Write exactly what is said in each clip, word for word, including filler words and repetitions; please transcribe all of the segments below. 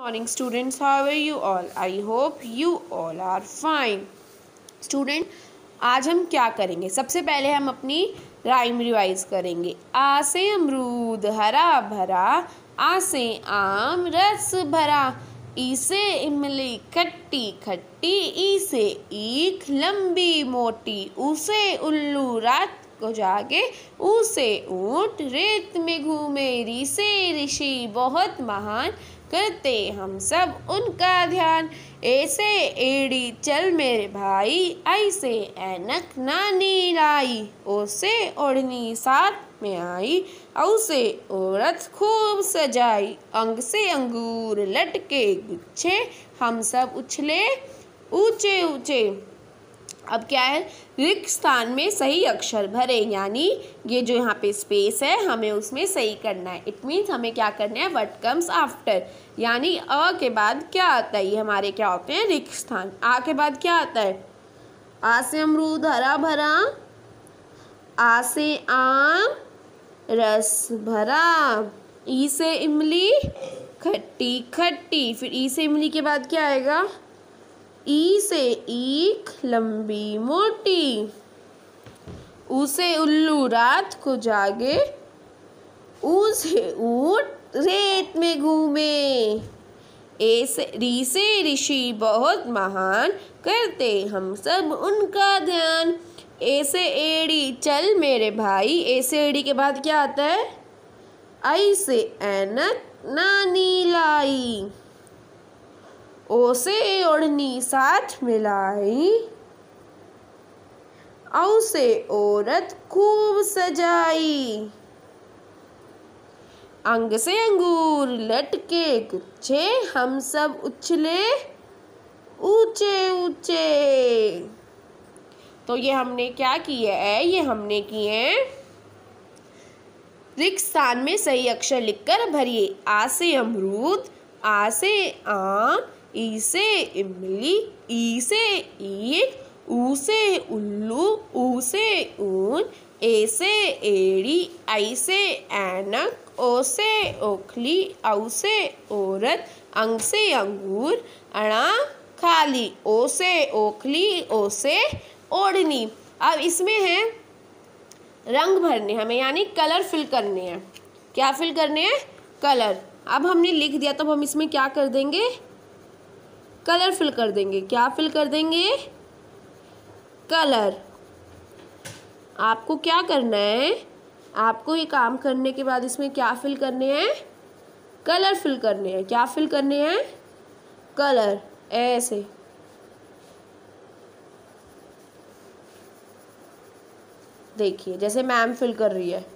Morning students, how are you all? I hope you all are fine. Student, आज हम क्या करेंगे? सबसे पहले हम अपनी राइम रिवाइज करेंगे। आ से अमरूद हरा भरा, आ से आम रस भरा, ई से इमली खट्टी खट्टी, ई से ईख लंबी मोटी, ऊ से उल्लू रात को जागे, ऊ से ऊंट रेत में घूमे, री से ऋषि बहुत महान, करते हम सब उनका ध्यान, ऐसे एड़ी चल मेरे भाई, ऐसे ऐनक नानी लाई, ओ से ओढ़नी साथ में आई, औ से औरत खूब सजाई, अंग से अंगूर लटके गुच्छे, हम सब उछले ऊंचे ऊंचे। अब क्या है? रिक्त स्थान में सही अक्षर भरे, यानी ये जो यहाँ पे स्पेस है हमें उसमें सही करना है। इट मीन्स हमें क्या करना है? व्हाट कम्स आफ्टर, यानी अ के बाद क्या आता है? ये हमारे क्या होते हैं? रिक्त स्थान। आ के बाद क्या आता है? आ से अमरूद हरा भरा, आ से आम रस भरा, ई से इमली खट्टी खट्टी, फिर ई से इमली के बाद क्या आएगा? ई से ईख लंबी मोटी, ऊ से उल्लू रात को जागे, ऊ से ऊंट रेत में घूमे, ए से री से ऋषि बहुत महान, करते हम सब उनका ध्यान, ए से एड़ी चल मेरे भाई, ए से एड़ी के बाद क्या आता है? आई से ऐनक नानी लाई, ओ से ओढ़नी साथ मिलाई, औ से औरत खूब सजाई, अंग से अंगूर लटके गुच्छे, हम सब उछले ऊंचे ऊंचे। तो ये हमने क्या किया है? ये हमने किए हैं रिक्त स्थान में सही अक्षर लिखकर भरिए। आ से अमरूद, आ से आम, ई से इमली, ई से ईख, ऊ से उल्लू, ऊ से ऊन, ए से एड़ी, आई से ऐनक, ओ से ओखली, औ से औरत, अंग से अंगूर, अणा खाली, ओ से ओखली, ओ से ओढ़नी। अब इसमें है रंग भरने हमें, यानी कलर फिल करने हैं। क्या फिल करने हैं? कलर। अब हमने लिख दिया तो अब हम इसमें क्या कर देंगे? कलर फिल कर देंगे। क्या फिल कर देंगे? कलर। आपको क्या करना है? आपको ये काम करने के बाद इसमें क्या फिल करने हैं? कलर फिल करने हैं। क्या फिल करने हैं? कलर। ऐसे देखिए, जैसे मैम फिल कर रही है,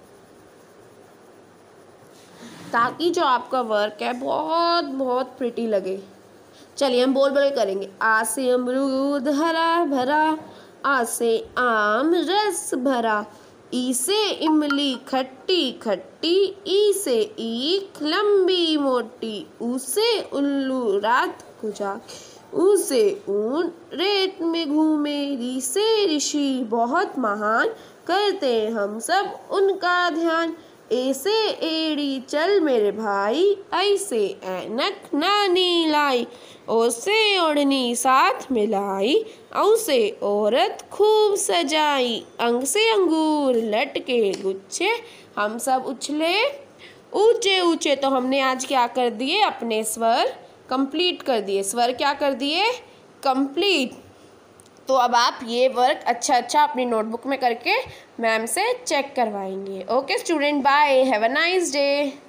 ताकि जो आपका वर्क है बहुत बहुत प्रिटी लगे। चलिए हम बोल बोल करेंगे। आ से अमरूद हरा भरा, आ से आम रस भरा, ई से इमली खट्टी खट्टी, ई से ईख लंबी मोटी, ऊ से उल्लू रात को जागे, ऊ से ऊन रेत में घूमे, री से ऋषि बहुत महान, करते हम सब उनका ध्यान, ऐसे एड़ी चल मेरे भाई, ऐसे ऐनक नानी लाई, ओ से ओढ़नी साथ मिलाई, औ से औरत खूब सजाई, अंग से अंगूर लटके गुच्छे, हम सब उछले ऊंचे ऊंचे। तो हमने आज क्या कर दिए? अपने स्वर कंप्लीट कर दिए। स्वर क्या कर दिए? कंप्लीट। तो अब आप ये वर्क अच्छा अच्छा अपनी नोटबुक में करके मैम से चेक करवाएंगे। Okay student, bye, have a nice day.